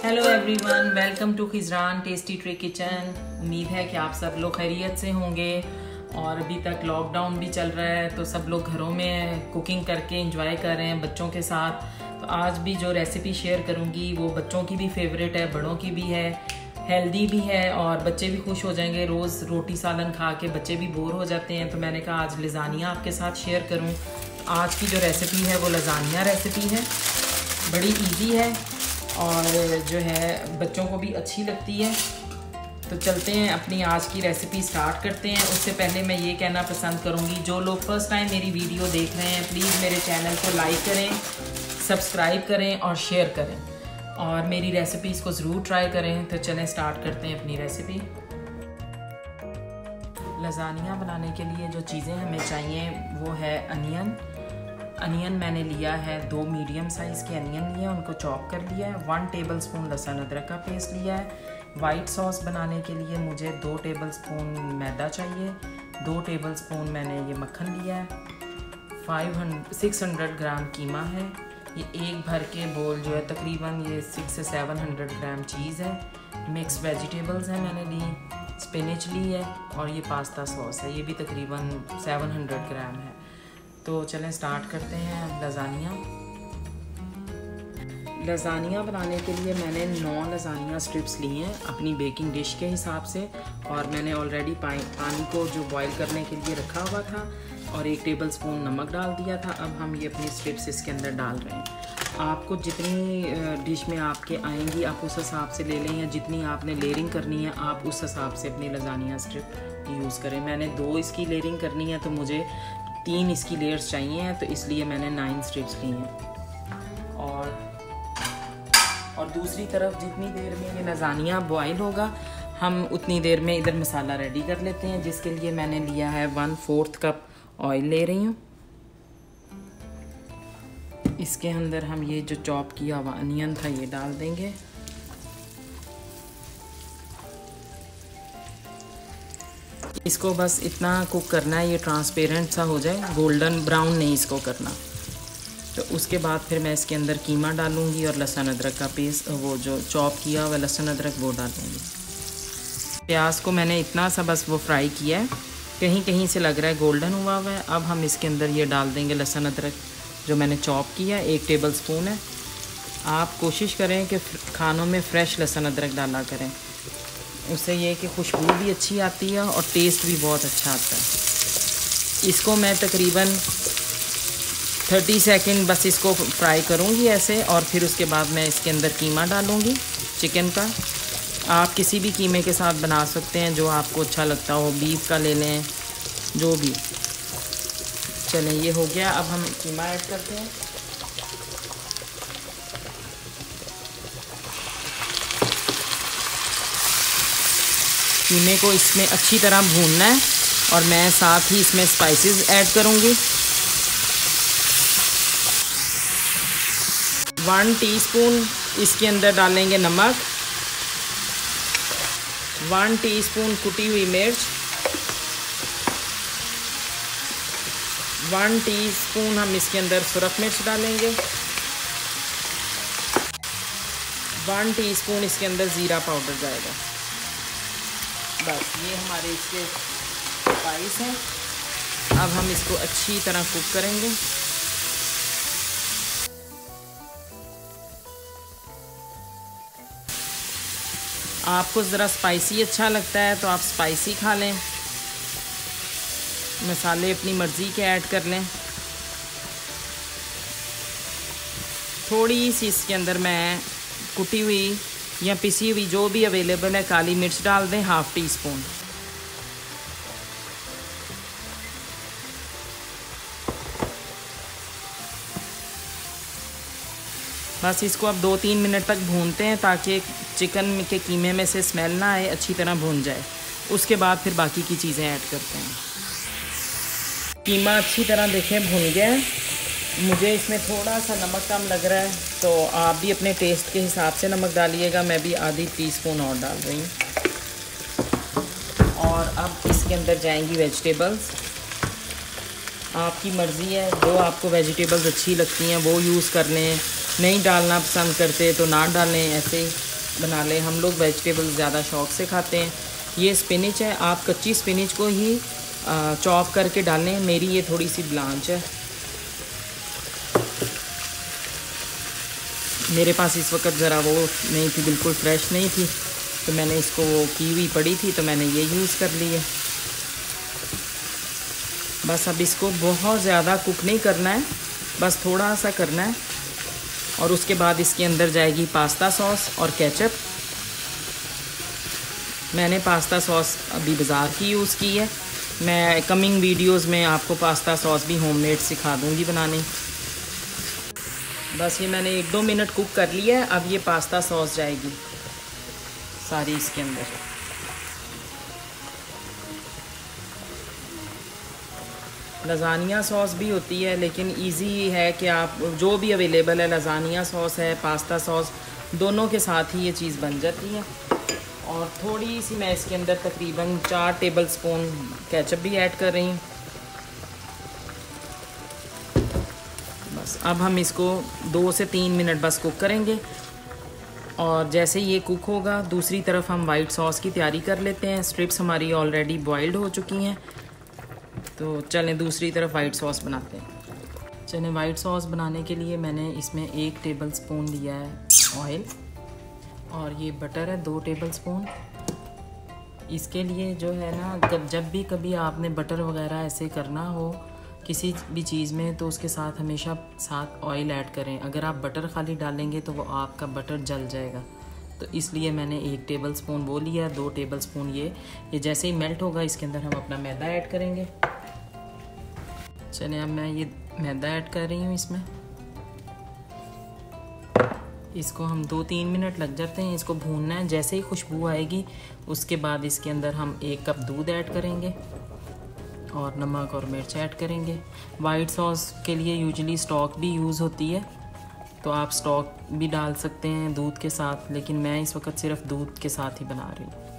Hello everyone, welcome to Khizran tasty tray kitchen. उम्मीद है कि आप सब लोग खैरियत से होंगे और अभी तक लॉकडाउन भी चल रहा है तो सब लोग घरों में कुकिंग करके एंजॉय कर रहे हैं बच्चों के साथ। तो आज भी जो रेसिपी शेयर करूंगी वो बच्चों की भी फेवरेट है, बड़ों की भी है, हेल्दी भी है और बच्चे भी खुश हो जाएंगे। रोज़ रोटी सालन खा के बच्चे भी बोर हो जाते हैं, तो मैंने कहा आज लजानिया आपके साथ शेयर करूँ। आज की जो रेसिपी है वो लजानिया रेसिपी है, बड़ी इजी है और जो है बच्चों को भी अच्छी लगती है। तो चलते हैं अपनी आज की रेसिपी स्टार्ट करते हैं। उससे पहले मैं ये कहना पसंद करूँगी, जो लोग फर्स्ट टाइम मेरी वीडियो देख रहे हैं प्लीज़ मेरे चैनल को लाइक करें, सब्सक्राइब करें और शेयर करें और मेरी रेसिपीज़ को ज़रूर ट्राई करें। तो चलें स्टार्ट करते हैं अपनी रेसिपी। लजानिया बनाने के लिए जो चीज़ें हमें चाहिए वो है अनियन मैंने लिया है, 2 मीडियम साइज़ के अनियन लिए, उनको चॉप कर लिया है। 1 टेबलस्पून लहसुन अदरक का पेस्ट लिया है। वाइट सॉस बनाने के लिए मुझे 2 टेबलस्पून मैदा चाहिए। 2 टेबलस्पून मैंने ये मक्खन लिया है। 600 ग्राम कीमा है। ये एक भर के बोल जो है तकरीबन ये 600 से 700 ग्राम चीज़ है। मिक्स वेजिटेबल्स हैं मैंने ली, स्पिनच ली है और ये पास्ता सॉस है, ये भी तकरीबन 700 ग्राम है। तो चलें स्टार्ट करते हैं लजानिया बनाने के लिए मैंने 9 लजानिया स्ट्रिप्स ली हैं अपनी बेकिंग डिश के हिसाब से और मैंने ऑलरेडी पानी को जो बॉईल करने के लिए रखा हुआ था और 1 टेबलस्पून नमक डाल दिया था। अब हम ये अपनी स्ट्रिप्स इसके अंदर डाल रहे हैं। आपको जितनी डिश में आपके आएंगी आप उस हिसाब से ले लें, या जितनी आपने लेयरिंग करनी है आप उस हिसाब से अपनी लजानिया स्ट्रिप यूज़ करें। मैंने 2 इसकी लेयरिंग करनी है तो मुझे 3 इसकी लेयर्स चाहिए हैं, तो इसलिए मैंने 9 स्ट्रिप्स ली हैं। और दूसरी तरफ जितनी देर में ये लजानिया बॉईल होगा हम उतनी देर में इधर मसाला रेडी कर लेते हैं, जिसके लिए मैंने लिया है 1/4 कप ऑयल ले रही हूँ। इसके अंदर हम ये जो चॉप किया हुआ अनियन था ये डाल देंगे। इसको बस इतना कुक करना है ये ट्रांसपेरेंट सा हो जाए, गोल्डन ब्राउन नहीं इसको करना। तो उसके बाद फिर मैं इसके अंदर कीमा डालूंगी और लहसुन अदरक का पेस्ट, वो जो चॉप किया हुआ लहसुन अदरक वो डालूंगी। प्याज को मैंने इतना सा बस वो फ्राई किया है, कहीं कहीं से लग रहा है गोल्डन हुआ है। अब हम इसके अंदर ये डाल देंगे लहसुन अदरक जो मैंने चॉप किया, 1 टेबलस्पून है। आप कोशिश करें कि खानों में फ़्रेश लहसुन अदरक डाला करें, उससे ये कि खुशबू भी अच्छी आती है और टेस्ट भी बहुत अच्छा आता है। इसको मैं तकरीबन 30 सेकंड बस इसको फ्राई करूँगी ऐसे, और फिर उसके बाद मैं इसके अंदर कीमा डालूँगी चिकन का। आप किसी भी कीमे के साथ बना सकते हैं जो आपको अच्छा लगता हो, बीफ का ले लें, जो भी। चलें ये हो गया, अब हम कीमा ऐड करते हैं। कीमे को इसमें अच्छी तरह भूनना है और मैं साथ ही इसमें स्पाइसेस ऐड करूँगी। 1 टीस्पून इसके अंदर डालेंगे नमक, 1 टीस्पून कुटी हुई मिर्च, 1 टीस्पून हम इसके अंदर सुरख मिर्च डालेंगे, 1 टीस्पून इसके अंदर ज़ीरा पाउडर जाएगा। बस ये हमारे इसके स्पाइस हैं। अब हम इसको अच्छी तरह कुक करेंगे। आपको ज़रा स्पाइसी अच्छा लगता है तो आप स्पाइसी खा लें, मसाले अपनी मर्ज़ी के ऐड कर लें। थोड़ी सी इसके अंदर मैं कुटी हुई या पिसी हुई जो भी अवेलेबल है काली मिर्च डाल दें, 1/2 टीस्पून। बस इसको अब 2-3 मिनट तक भूनते हैं ताकि चिकन के कीमे में से स्मेल ना आए, अच्छी तरह भून जाए। उसके बाद फिर बाकी की चीज़ें ऐड करते हैं। कीमा अच्छी तरह देखें भून गया है। मुझे इसमें थोड़ा सा नमक कम लग रहा है तो आप भी अपने टेस्ट के हिसाब से नमक डालिएगा। मैं भी आधी टीस्पून और डाल रही हूँ। और अब इसके अंदर जाएंगी वेजिटेबल्स। आपकी मर्ज़ी है, जो आपको वेजिटेबल्स अच्छी लगती हैं वो यूज़ कर लें, नहीं डालना पसंद करते तो ना डालें, ऐसे बना लें। हम लोग वेजिटेबल्स ज़्यादा शौक़ से खाते हैं। ये स्पिनिच है, आप कच्ची स्पिनिच को ही चॉप करके डालें। मेरी ये थोड़ी सी ब्लांच है, मेरे पास इस वक्त ज़रा वो नहीं थी, बिल्कुल फ्रेश नहीं थी, तो मैंने इसको वो की हुई पड़ी थी तो मैंने ये यूज़ कर ली है। बस अब इसको बहुत ज़्यादा कुक नहीं करना है, बस थोड़ा सा करना है। और उसके बाद इसके अंदर जाएगी पास्ता सॉस और केचप। मैंने पास्ता सॉस अभी बाज़ार की यूज़ की है। मैं कमिंग वीडियोस में आपको पास्ता सॉस भी होममेड सिखा दूँगी बनाने। बस ये मैंने 1-2 मिनट कुक कर लिया है। अब ये पास्ता सॉस जाएगी सारी इसके अंदर। लज़ानिया सॉस भी होती है, लेकिन इजी है कि आप जो भी अवेलेबल है, लज़ानिया सॉस है, पास्ता सॉस, दोनों के साथ ही ये चीज़ बन जाती है। और थोड़ी सी मैं इसके अंदर तकरीबन 4 टेबलस्पून केचप भी ऐड कर रही हूँ। बस अब हम इसको 2 से 3 मिनट बस कुक करेंगे। और जैसे ये कुक होगा, दूसरी तरफ हम वाइट सॉस की तैयारी कर लेते हैं। स्ट्रिप्स हमारी ऑलरेडी बॉइल्ड हो चुकी हैं, तो चलें दूसरी तरफ वाइट सॉस बनाते हैं। चलें, वाइट सॉस बनाने के लिए मैंने इसमें 1 टेबलस्पून लिया है ऑयल, और ये बटर है 2 टेबलस्पून। इसके लिए जो है ना, जब भी कभी आपने बटर वगैरह ऐसे करना हो किसी भी चीज़ में, तो उसके साथ हमेशा साथ ऑयल ऐड करें। अगर आप बटर खाली डालेंगे तो वो आपका बटर जल जाएगा, तो इसलिए मैंने 1 टेबलस्पून वो लिया, 2 टेबलस्पून ये जैसे ही मेल्ट होगा इसके अंदर हम अपना मैदा ऐड करेंगे। चलिए, अब मैं ये मैदा ऐड कर रही हूँ इसमें। इसको हम 2-3 मिनट लग जाते हैं इसको भूनना है। जैसे ही खुशबू आएगी उसके बाद इसके अंदर हम 1 कप दूध ऐड करेंगे और नमक और मिर्च ऐड करेंगे। वाइट सॉस के लिए यूजुअली स्टॉक भी यूज़ होती है, तो आप स्टॉक भी डाल सकते हैं दूध के साथ, लेकिन मैं इस वक्त सिर्फ दूध के साथ ही बना रही हूँ।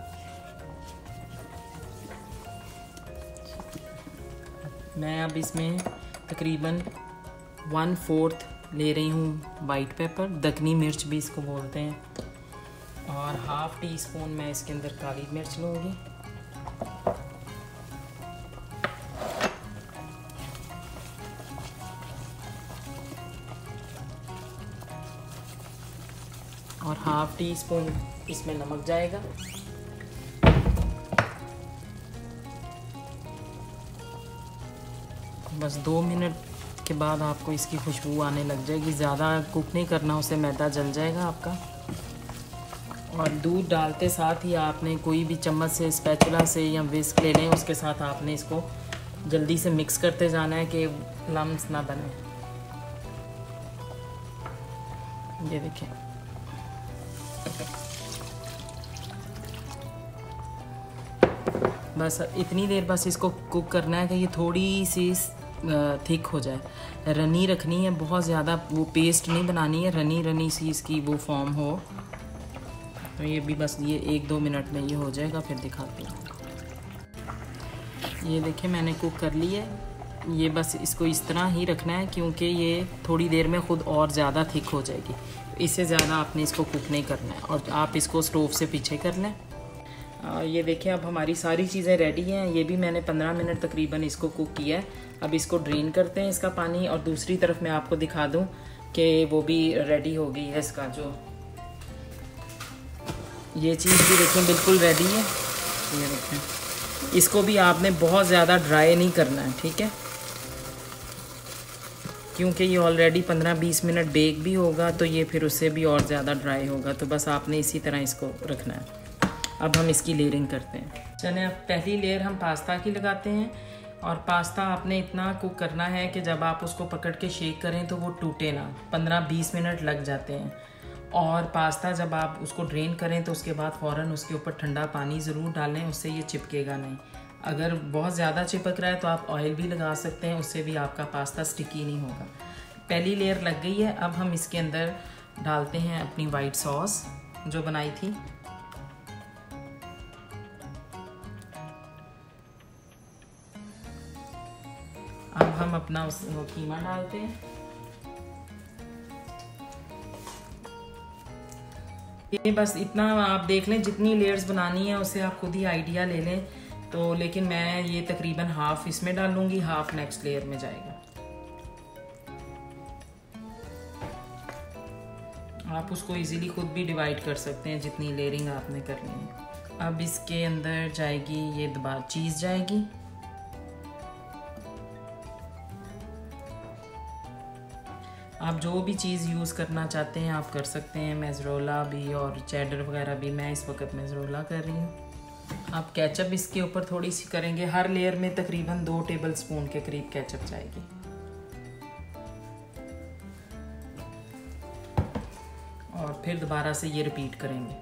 मैं अब इसमें तकरीबन 1/4 ले रही हूँ वाइट पेपर, दखनी मिर्च भी इसको बोलते हैं, और 1/2 टीस्पून मैं इसके अंदर काली मिर्च लूँगी। और 1/2 टीस्पून इसमें नमक जाएगा। बस 2 मिनट के बाद आपको इसकी खुशबू आने लग जाएगी। ज़्यादा कुक नहीं करना, उससे मैदा जल जाएगा आपका। और दूध डालते साथ ही आपने कोई भी चम्मच से, स्पैचुला से या विस्क ले लें, उसके साथ आपने इसको जल्दी से मिक्स करते जाना है कि लम्स ना बने। ये देखें, बस इतनी देर बस इसको कुक करना है कि ये थोड़ी सी थिक हो जाए। रनी रखनी है, बहुत ज़्यादा वो पेस्ट नहीं बनानी है, रनी रनी सी इसकी वो फॉर्म हो। तो ये भी बस ये 1-2 मिनट में ये हो जाएगा, फिर दिखाती हूँ। ये देखें, मैंने कुक कर ली है। ये बस इसको इस तरह ही रखना है, क्योंकि ये थोड़ी देर में ख़ुद और ज़्यादा थिक हो जाएगी। इससे ज़्यादा आपने इसको कुक नहीं करना है, और आप इसको स्टोव से पीछे कर लें। ये देखें, अब हमारी सारी चीज़ें रेडी हैं। ये भी मैंने 15 मिनट तकरीबन इसको कुक किया है। अब इसको ड्रेन करते हैं इसका पानी, और दूसरी तरफ मैं आपको दिखा दूं कि वो भी रेडी हो गई है। इसका जो ये चीज़ भी देखें बिल्कुल रेडी है। ये देखें, इसको भी आपने बहुत ज़्यादा ड्राई नहीं करना है, ठीक है, क्योंकि ये ऑलरेडी 15-20 मिनट बेक भी होगा, तो ये फिर उससे भी और ज़्यादा ड्राई होगा। तो बस आपने इसी तरह इसको रखना है। अब हम इसकी लेयरिंग करते हैं। चलें, अब पहली लेयर हम पास्ता की लगाते हैं। और पास्ता आपने इतना कुक करना है कि जब आप उसको पकड़ के शेक करें तो वो टूटे ना। 15-20 मिनट लग जाते हैं। और पास्ता जब आप उसको ड्रेन करें तो उसके बाद फ़ौरन उसके ऊपर ठंडा पानी ज़रूर डालें, उससे ये चिपकेगा नहीं। अगर बहुत ज़्यादा चिपक रहा है तो आप ऑयल भी लगा सकते हैं, उससे भी आपका पास्ता स्टिकी नहीं होगा। पहली लेयर लग गई है। अब हम इसके अंदर डालते हैं अपनी वाइट सॉस जो बनाई थी। अब हम अपना वो कीमा डालते हैं। ये बस इतना आप देख लें, जितनी लेयर्स बनानी है उससे आप खुद ही आइडिया ले लें। तो लेकिन मैं ये तकरीबन हाफ इसमें डालूंगी, हाफ नेक्स्ट लेयर में जाएगा। आप उसको इजीली खुद भी डिवाइड कर सकते हैं जितनी लेयरिंग आपने करनी है। अब इसके अंदर जाएगी ये दोबारा चीज़ जाएगी। आप जो भी चीज़ यूज़ करना चाहते हैं आप कर सकते हैं, मेज़रोला भी और चेडर वगैरह भी। मैं इस वक्त मेज़रोला कर रही हूँ। आप केचप इसके ऊपर थोड़ी सी करेंगे, हर लेयर में तकरीबन 2 टेबल स्पून के करीब केचप जाएगी। और फिर दोबारा से ये रिपीट करेंगे।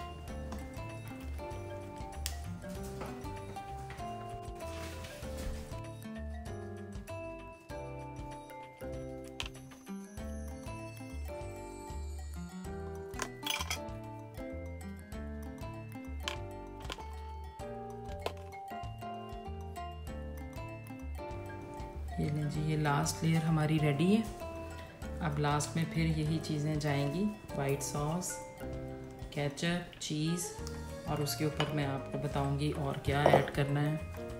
ये लें जी, ये लास्ट लेयर हमारी रेडी है। अब लास्ट में फिर यही चीज़ें जाएंगी, वाइट सॉस, केचप, चीज़, और उसके ऊपर मैं आपको बताऊंगी और क्या ऐड करना है।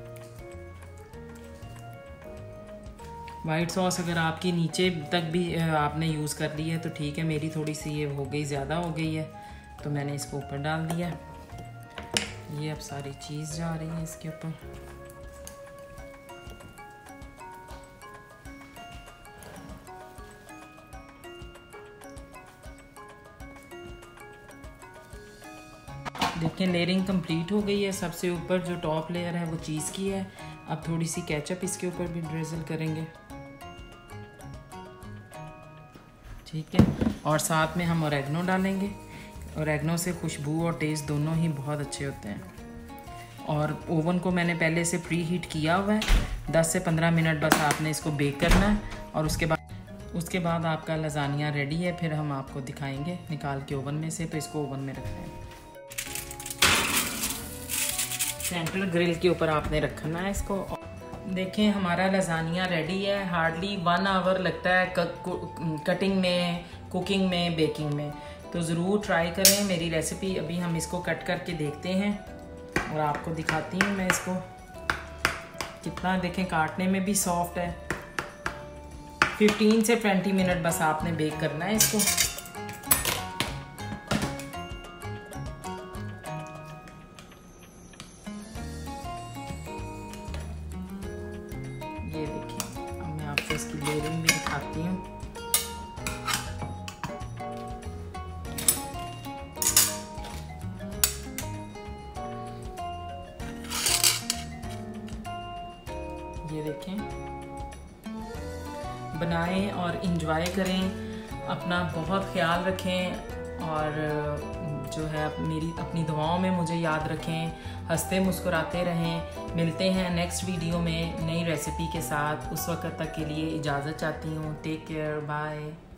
वाइट सॉस अगर आपकी नीचे तक भी आपने यूज़ कर ली है तो ठीक है, मेरी थोड़ी सी ये हो गई, ज़्यादा हो गई है, तो मैंने इसको ऊपर डाल दिया। ये अब सारी चीज़ जा रही है इसके ऊपर। देखें लेयरिंग कंप्लीट हो गई है। सबसे ऊपर जो टॉप लेयर है वो चीज़ की है। अब थोड़ी सी केचप इसके ऊपर भी ड्रिजल करेंगे, ठीक है। और साथ में हम ओरेगनो डालेंगे। ओरेगनो से खुशबू और टेस्ट दोनों ही बहुत अच्छे होते हैं। और ओवन को मैंने पहले से प्री हीट किया हुआ है। 10 से 15 मिनट बस आपने इसको बेक करना है और उसके बाद आपका लजानिया रेडी है। फिर हम आपको दिखाएंगे निकाल के ओवन में से। तो इसको ओवन में रखना है, सेंट्रल ग्रिल के ऊपर आपने रखना है इसको। देखें हमारा लजानिया रेडी है। हार्डली 1 आवर लगता है कटिंग में, कुकिंग में, बेकिंग में। तो ज़रूर ट्राई करें मेरी रेसिपी। अभी हम इसको कट करके देखते हैं और आपको दिखाती हूँ मैं इसको कितना। देखें काटने में भी सॉफ्ट है। 15 से 20 मिनट बस आपने बेक करना है इसको। ये देखिए, अब मैं आपको इसकी लेयरिंग भी दिखाती हूँ। ये देखें, बनाएं और इंजॉय करें। अपना बहुत ख्याल रखें और जो है अपनी दुआओं में मुझे याद रखें। हंसते मुस्कुराते रहें। मिलते हैं नेक्स्ट वीडियो में नई रेसिपी के साथ। उस वक्त तक के लिए इजाज़त चाहती हूँ। Take care, bye.